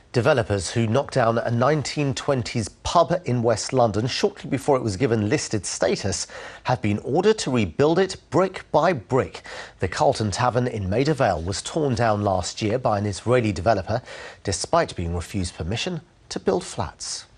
Developers who knocked down a 1920s pub in West London shortly before it was given listed status have been ordered to rebuild it brick by brick. The Carlton Tavern in Maida Vale was torn down last year by an Israeli developer, despite being refused permission to build flats.